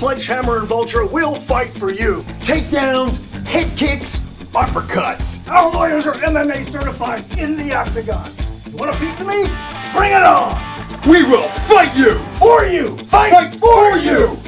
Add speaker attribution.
Speaker 1: Sledgehammer and Vulture will fight for you.
Speaker 2: Takedowns, head kicks, uppercuts.
Speaker 1: Our lawyers are MMA certified in the octagon. You want a piece of me? Bring it on!
Speaker 2: We will fight you!
Speaker 1: For you! Fight for you!